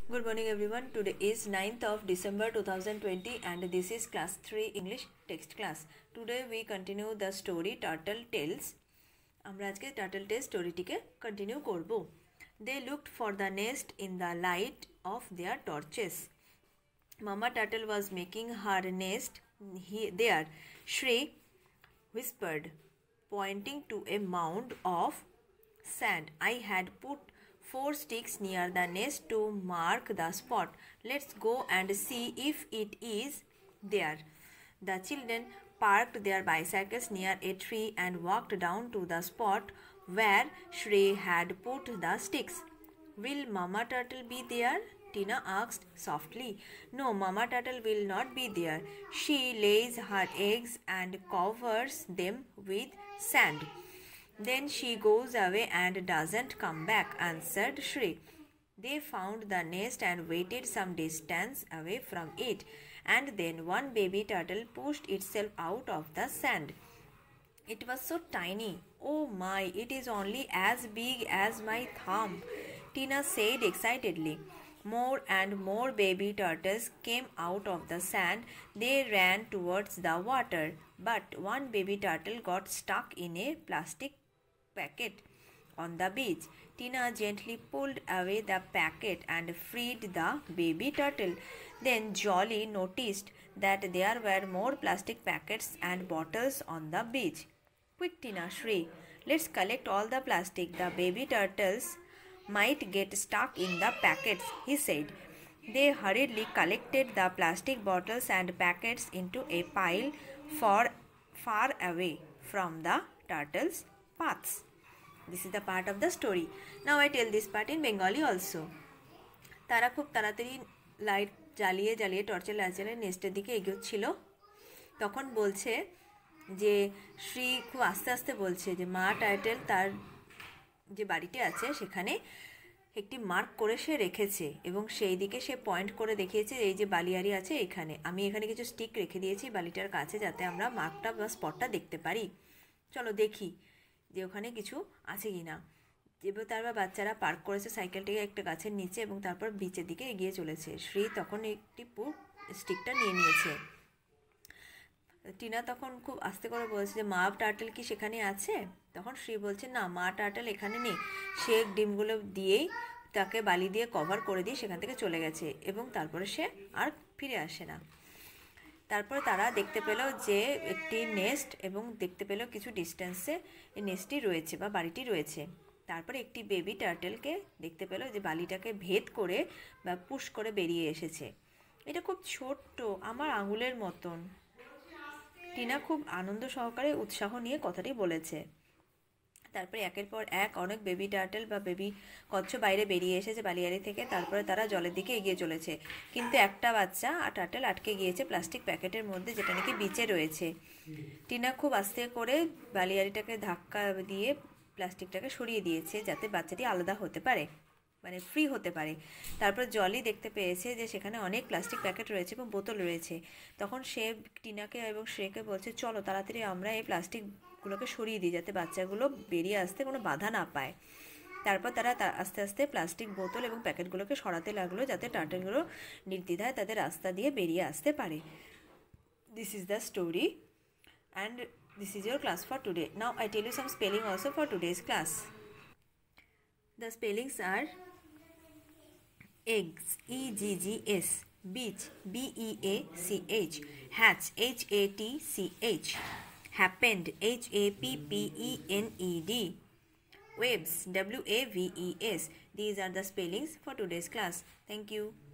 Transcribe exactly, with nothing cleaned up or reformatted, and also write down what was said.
Good morning everyone. Today is ninth of December two thousand twenty and this is class three English text class. Today we continue the story Turtle Tales. আমরা আজকে Turtle Tales স্টোরিটিকে continue করব. They looked for the nest in the light of their torches. Mama Turtle was making her nest he, there. Shri whispered, pointing to a mound of sand. I had put four sticks near the nest to mark the spot. Let's go and see if it is there. The children parked their bicycles near a tree and walked down to the spot where Shri had put the sticks. Will Mama Turtle be there? Tina asked softly. No, Mama Turtle will not be there. She lays her eggs and covers them with sand. Then she goes away and doesn't come back, answered Shri. They found the nest and waited some distance away from it, and then one baby turtle pushed itself out of the sand. It was so tiny. Oh my, it is only as big as my thumb, Tina said excitedly. More and more baby turtles came out of the sand. They ran towards the water, but one baby turtle got stuck in a plastic packet on the beach. Tina gently pulled away the packet and freed the baby turtle. Then Jolly noticed that there were more plastic packets and bottles on the beach. Quick, Tina, Shri, let's collect all the plastic. The baby turtles might get stuck in the packets, he said. They hurriedly collected the plastic bottles and packets into a pile far, far away from the turtles' paths. This is the part of the story. Now I tell this part in Bengali also. তারা খুব তাড়াতাড়ি light জ্বালিয়ে জ্বালিয়ে টর্চের light জ্বালিয়ে নেস্টের দিকে এগোচ্ছিল। তখন বলছে যে শ্রী খুব আস্তে আস্তে বলছে যে মা টার্টেল তার যে বাড়িটি আছে সেখানে একটি মার্ক করে সে রেখেছে এবং সেই দিকে সে পয়েন্ট করে দেখিয়েছে এই যে বালিয়ারি আছে এখানে। আমি এখানে কিছু স্টিক রেখে দিয়েছি বালিটার কাছে যাতে আমরা মার্কটা বা স্পটটা দেখতে পারি। চলো দেখি যে ওখানে কিছু আছে কি না। এবার তারপর বাচ্চারা পার্ক করেছে সাইকেলটিকে একটা গাছের নিচে এবং তারপর বিচের দিকে এগিয়ে চলেছে। শ্রী তখন একটি পুরো স্টিকটা নিয়ে নিয়েছে। টিনা তখন খুব আস্তে করে বলছে যে মা টার্টেল কি সেখানে আছে? তখন শ্রী বলছে না, মা টার্টেল এখানে নেই, সে ডিমগুলো দিয়েই তাকে বালি দিয়ে কভার করে দিয়ে সেখান থেকে চলে গেছে এবং তারপরে সে আর ফিরে আসে না। তারপরে তারা দেখতে পেল যে একটি নেস্ট এবং দেখতে পেল কিছু ডিস্টেন্সে এই নেস্টটি রয়েছে বা বাড়িটি রয়েছে। তারপরে একটি বেবি টার্টেলকে দেখতে পেল যে বালিটাকে ভেদ করে বা পুশ করে বেরিয়ে এসেছে। এটা খুব ছোট্ট, আমার আঙুলের মতন। টিনা খুব আনন্দ সহকারে উৎসাহ নিয়ে কথাটি বলেছে। তারপরে একের পর এক অনেক বেবি টার্টেল বা বেবি কচ্ছপ বাইরে বেরিয়ে এসেছে বালিয়ারি থেকে। তারপরে তারা জলের দিকে এগিয়ে চলেছে, কিন্তু একটা বাচ্চা আর টার্টেল আটকে গিয়েছে প্লাস্টিক প্যাকেটের মধ্যে যেটা নাকি বিচে রয়েছে। টিনা খুব আস্তে করে বালিয়ারিটাকে ধাক্কা দিয়ে প্লাস্টিকটাকে সরিয়ে দিয়েছে যাতে বাচ্চাটি আলাদা হতে পারে, মানে ফ্রি হতে পারে। তারপর জলি দেখতে পেয়েছে যে সেখানে অনেক প্লাস্টিক প্যাকেট রয়েছে এবং বোতল রয়েছে। তখন সে টিনাকে এবং শ্রেকে বলছে চলো তাড়াতাড়ি আমরা এই প্লাস্টিকগুলোকে সরিয়ে দিই যাতে বাচ্চাগুলো বেরিয়ে আসতে কোনো বাধা না পায়। তারপর তারা আস্তে আস্তে প্লাস্টিক বোতল এবং প্যাকেটগুলোকে সরাতে লাগলো যাতে টার্টেলগুলো নির্দ্বিধায় তাদের রাস্তা দিয়ে বেরিয়ে আসতে পারে। This is the story and this is your class for today. Now I tell you some spelling also for today's class. The spellings are eggs, E G G S, beach, B E A C H, hatch, H A T C H, happened, H A P P E N E D, waves, W A V E S. These are the spellings for today's class. Thank you.